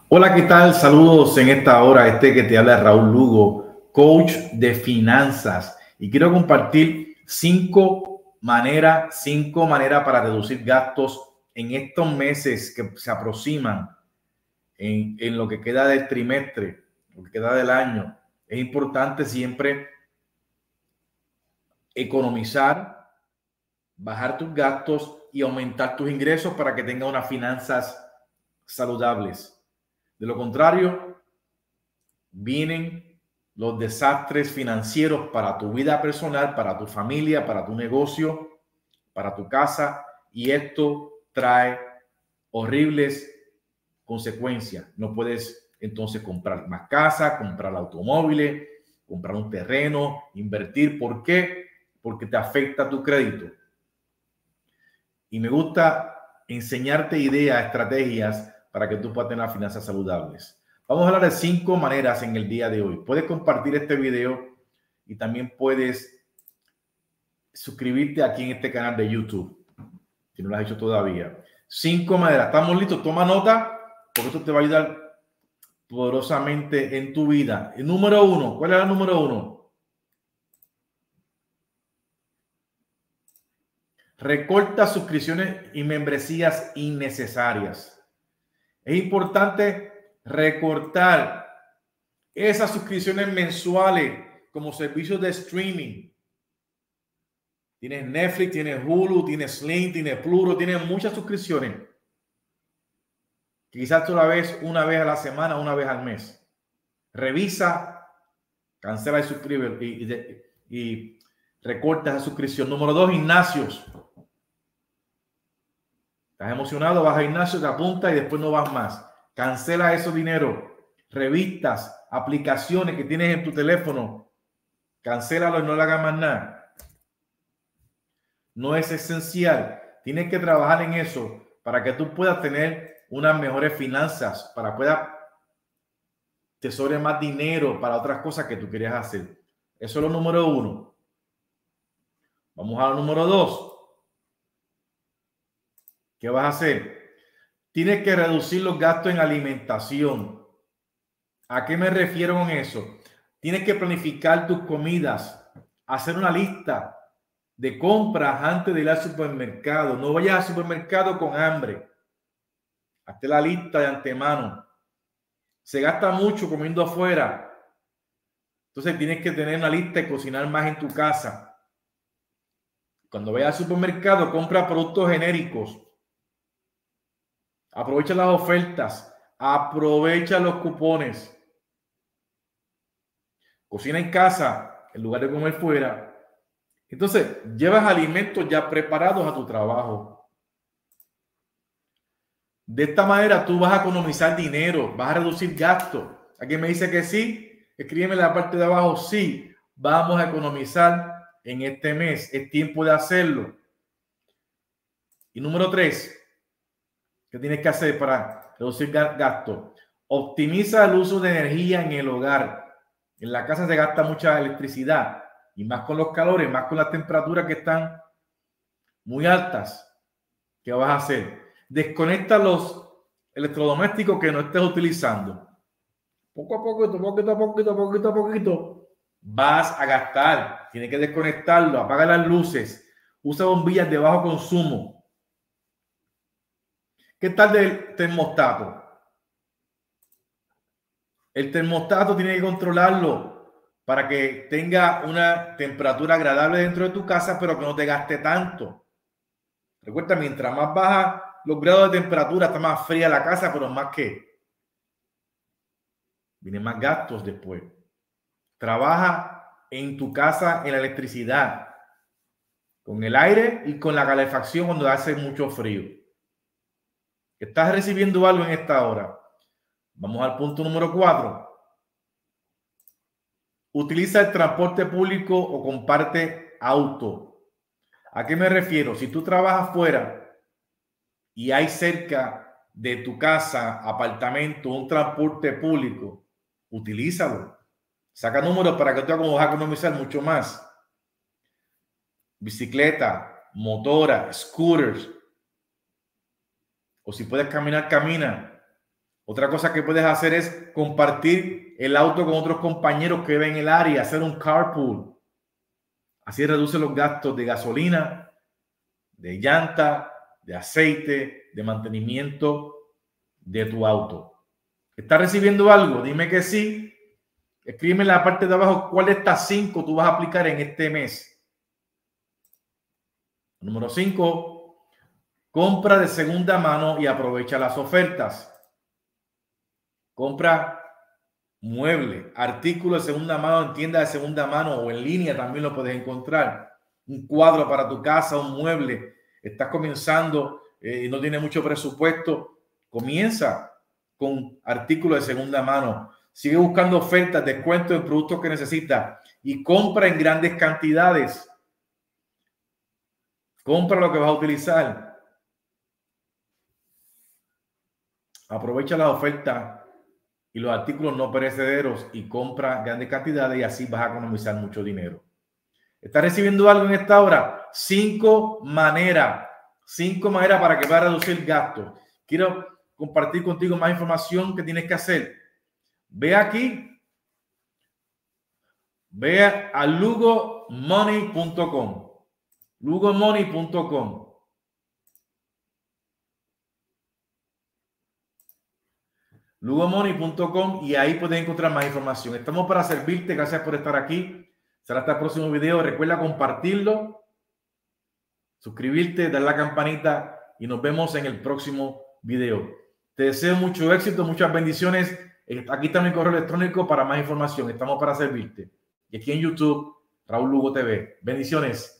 Hola, ¿qué tal? Saludos en esta hora. Que te habla Raúl Lugo, coach de finanzas. Y quiero compartir cinco maneras para reducir gastos en estos meses que se aproximan en lo que queda del trimestre, lo que queda del año. Es importante siempre economizar, bajar tus gastos y aumentar tus ingresos para que tengas unas finanzas saludables. De lo contrario, vienen los desastres financieros para tu vida personal, para tu familia, para tu negocio, para tu casa, y esto trae horribles consecuencias. No puedes entonces comprar más casa, comprar automóviles, comprar un terreno, invertir. ¿Por qué? Porque te afecta tu crédito. Y me gusta enseñarte ideas, estrategias para que tú puedas tener finanzas saludables. Vamos a hablar de 5 maneras en el día de hoy. Puedes compartir este video y también puedes suscribirte aquí en este canal de YouTube, si no lo has hecho todavía. 5 maneras. ¿Estamos listos? Toma nota, porque esto te va a ayudar poderosamente en tu vida. El número 1. ¿Cuál es el número 1? Recorta suscripciones y membresías innecesarias. Es importante recortar esas suscripciones mensuales como servicios de streaming. Tienes Netflix, tienes Hulu, tienes Sling, tienes Pluto, tienes muchas suscripciones. Quizás tú la ves una vez a la semana, una vez al mes. Revisa, cancela y suscribe y recorta esa suscripción. Número 2, gimnasios. Estás emocionado, vas al gimnasio, te apuntas y después no vas más. Cancela esos dinero. Revistas, aplicaciones que tienes en tu teléfono, cancélalo y no le hagas más nada. No es esencial. Tienes que trabajar en eso para que tú puedas tener unas mejores finanzas, para que puedas te sobre más dinero para otras cosas que tú querías hacer. Eso es lo número 1. Vamos a lo número 2. ¿Qué vas a hacer? Tienes que reducir los gastos en alimentación. ¿A qué me refiero con eso? Tienes que planificar tus comidas, hacer una lista de compras antes de ir al supermercado. No vayas al supermercado con hambre. Hazte la lista de antemano. Se gasta mucho comiendo afuera. Entonces tienes que tener una lista y cocinar más en tu casa. Cuando vayas al supermercado, compra productos genéricos. Aprovecha las ofertas. Aprovecha los cupones. Cocina en casa en lugar de comer fuera. Entonces, llevas alimentos ya preparados a tu trabajo. De esta manera tú vas a economizar dinero, vas a reducir gastos. ¿Alguien me dice que sí? Escríbeme en la parte de abajo, sí, vamos a economizar en este mes. Es tiempo de hacerlo. Y número 3, ¿qué tienes que hacer para reducir gastos? Optimiza el uso de energía en el hogar. En la casa se gasta mucha electricidad y más con los calores, más con las temperaturas que están muy altas. ¿Qué vas a hacer? Desconecta los electrodomésticos que no estés utilizando. Poco a poquito, vas a gastar. Tienes que desconectarlo, apaga las luces, usa bombillas de bajo consumo. ¿Qué tal del termostato? El termostato tiene que controlarlo para que tenga una temperatura agradable dentro de tu casa, pero que no te gaste tanto. Recuerda, mientras más baja los grados de temperatura, está más fría la casa, pero más que vienen más gastos después. Trabaja en tu casa en la electricidad, con el aire y con la calefacción cuando hace mucho frío. ¿Estás recibiendo algo en esta hora? Vamos al punto número 4. Utiliza el transporte público o comparte auto. ¿A qué me refiero? Si tú trabajas fuera y hay cerca de tu casa, apartamento, un transporte público, utilízalo. Saca números para que tú vas a economizar mucho más. Bicicleta, motora, scooters. O si puedes caminar, camina. Otra cosa que puedes hacer es compartir el auto con otros compañeros que ven el área, hacer un carpool. Así reduce los gastos de gasolina, de llanta, de aceite, de mantenimiento de tu auto. ¿Estás recibiendo algo? Dime que sí. Escríbeme en la parte de abajo cuál de estas 5 tú vas a aplicar en este mes. Número 5, compra de segunda mano y aprovecha las ofertas. Compra mueble, artículos de segunda mano en tiendas de segunda mano o en línea también lo puedes encontrar. Un cuadro para tu casa, un mueble. Estás comenzando y no tienes mucho presupuesto. Comienza con artículos de segunda mano. Sigue buscando ofertas, descuentos en productos que necesitas y compra en grandes cantidades. Compra lo que vas a utilizar. Aprovecha las ofertas y los artículos no perecederos y compra grandes cantidades y así vas a economizar mucho dinero. ¿Estás recibiendo algo en esta hora? 5 maneras para que puedas reducir gastos. Quiero compartir contigo más información que tienes que hacer. Ve aquí. Ve a lugomoney.com. lugomoney.com. lugomoney.com y ahí puedes encontrar más información. Estamos para servirte. Gracias por estar aquí. Será hasta el próximo video. Recuerda compartirlo, suscribirte, darle a la campanita y nos vemos en el próximo video. Te deseo mucho éxito, muchas bendiciones. Aquí está mi correo electrónico para más información. Estamos para servirte. Y aquí en YouTube, Raúl Lugo TV. Bendiciones.